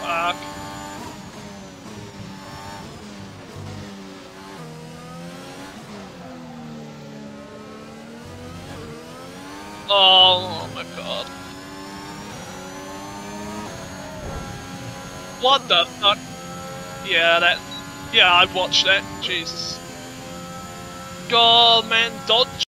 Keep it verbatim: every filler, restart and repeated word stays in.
Fuck. Oh my god. What the fuck? Yeah, that. Yeah, I watched that. Jesus. God, man, dodge.